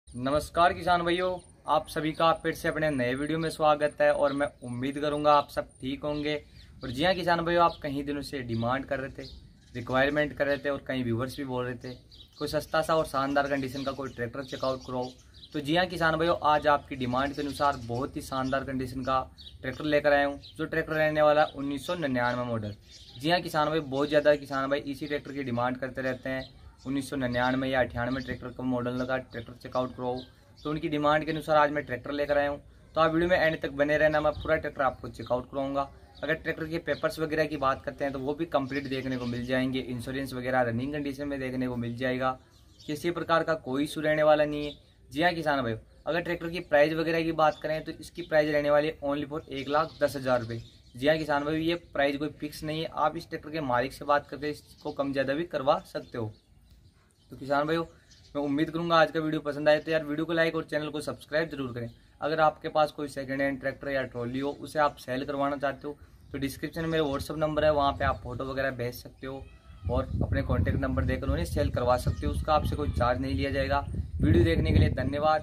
नमस्कार किसान भाइयों, आप सभी का फिर से अपने नए वीडियो में स्वागत है। और मैं उम्मीद करूंगा आप सब ठीक होंगे। और जी हाँ किसान भाइयों, आप कहीं दिनों से डिमांड कर रहे थे, रिक्वायरमेंट कर रहे थे और कई व्यूवर्स भी बोल रहे थे कोई सस्ता सा और शानदार कंडीशन का कोई ट्रैक्टर चेकआउट कराओ। तो जी हाँ किसान भाइयों, आज आपकी डिमांड के अनुसार बहुत ही शानदार कंडीशन का ट्रैक्टर लेकर आया हूँ। जो ट्रैक्टर रहने वाला 1999 मॉडल। जी हाँ किसान भाई, बहुत ज़्यादा किसान भाई इसी ट्रैक्टर की डिमांड करते रहते हैं। 1999 या 98 ट्रैक्टर का मॉडल लगा ट्रैक्टर चेकआउट कराओ। तो उनकी डिमांड के अनुसार आज मैं ट्रैक्टर लेकर आया हूँ। तो आप वीडियो में एंड तक बने रहना, मैं पूरा ट्रैक्टर आपको चेकआउट कराऊंगा। अगर ट्रैक्टर के पेपर्स वगैरह की बात करते हैं तो वो भी कंप्लीट देखने को मिल जाएंगे। इंश्योरेंस वगैरह रनिंग कंडीशन में देखने को मिल जाएगा। किसी प्रकार का कोई इशू रहने वाला नहीं है। जी हाँ किसान भाई, अगर ट्रैक्टर की प्राइस वगैरह की बात करें तो इसकी प्राइस रहने वाली है ओनली फॉर 1,10,000 रुपये। जी हाँ किसान भाई, ये प्राइस कोई फिक्स नहीं है। आप इस ट्रैक्टर के मालिक से बात करके इसको कम ज़्यादा भी करवा सकते हो। तो किसान भाइयों, मैं उम्मीद करूंगा आज का वीडियो पसंद आए तो यार वीडियो को लाइक और चैनल को सब्सक्राइब जरूर करें। अगर आपके पास कोई सेकंड हैंड ट्रैक्टर या ट्रॉली हो, उसे आप सेल करवाना चाहते हो तो डिस्क्रिप्शन में मेरा व्हाट्सअप नंबर है, वहाँ पे आप फोटो वगैरह भेज सकते हो और अपने कॉन्टैक्ट नंबर देकर उन्हें सेल करवा सकते हो। उसका आपसे कोई चार्ज नहीं लिया जाएगा। वीडियो देखने के लिए धन्यवाद।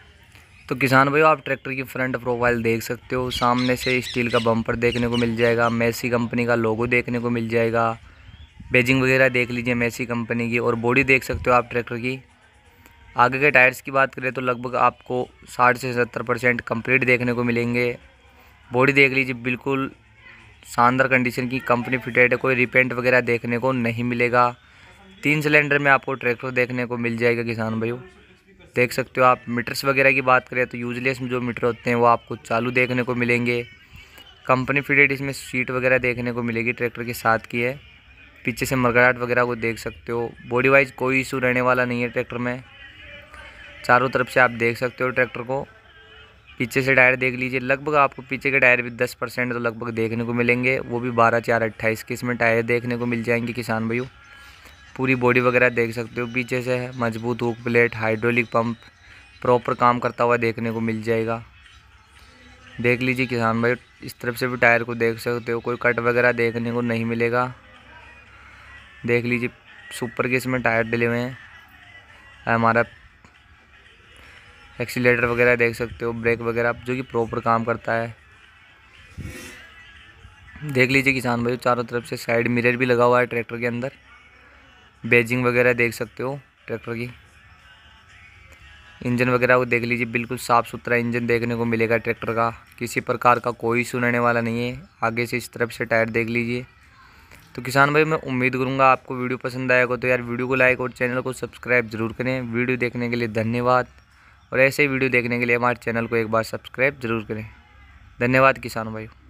तो किसान भाइयों, आप ट्रैक्टर की फ्रंट प्रोफाइल देख सकते हो। सामने से स्टील का बम्पर देखने को मिल जाएगा, मेसी कंपनी का लोगो देखने को मिल जाएगा। बेजिंग वगैरह देख लीजिए मेसी कंपनी की। और बॉडी देख सकते हो आप ट्रैक्टर की। आगे के टायर्स की बात करें तो लगभग आपको 60 से 70% कंप्लीट देखने को मिलेंगे। बॉडी देख लीजिए, बिल्कुल शानदार कंडीशन की कंपनी फिटेड है, कोई रिपेंट वगैरह देखने को नहीं मिलेगा। 3 सिलेंडर में आपको ट्रैक्टर देखने को मिल जाएगा किसान भाइयों। देख सकते हो आप। मीटर्स वगैरह की बात करें तो यूजलेस में जो मीटर होते हैं वो आपको चालू देखने को मिलेंगे। कंपनी फिटेड इसमें सीट वगैरह देखने को मिलेगी, ट्रैक्टर के साथ की है। पीछे से मरगराट वगैरह को देख सकते हो। बॉडी वाइज कोई इशू रहने वाला नहीं है ट्रैक्टर में। चारों तरफ से आप देख सकते हो ट्रैक्टर को। पीछे से टायर देख लीजिए, लगभग आपको पीछे के टायर भी 10% तो लगभग देखने को मिलेंगे, वो भी 12/4/28 के इसमें टायर देखने को मिल जाएंगे किसान भाइयों। पूरी बॉडी वगैरह देख सकते हो, पीछे से है मजबूत hook plate, hydraulic pump proper काम करता हुआ देखने को मिल जाएगा। देख लीजिए किसान भाई, इस तरफ से भी टायर को देख सकते हो, कोई कट वगैरह देखने को नहीं मिलेगा। देख लीजिए सुपर के इसमें टायर डले हुए हैं। हमारा एक्सीलेटर वगैरह देख सकते हो, ब्रेक वगैरह जो कि प्रॉपर काम करता है। देख लीजिए किसान भाई, चारों तरफ से साइड मिरर भी लगा हुआ है ट्रैक्टर के अंदर। बेजिंग वगैरह देख सकते हो ट्रैक्टर की। इंजन वगैरह को देख लीजिए, बिल्कुल साफ़ सुथरा इंजन देखने को मिलेगा ट्रैक्टर का। किसी प्रकार का कोई इशू रहने वाला नहीं है। आगे से इस तरफ से टायर देख लीजिए। तो किसान भाई, मैं उम्मीद करूंगा आपको वीडियो पसंद आएगा। तो यार वीडियो को लाइक और चैनल को सब्सक्राइब जरूर करें। वीडियो देखने के लिए धन्यवाद। और ऐसे ही वीडियो देखने के लिए हमारे चैनल को एक बार सब्सक्राइब जरूर करें। धन्यवाद किसान भाई।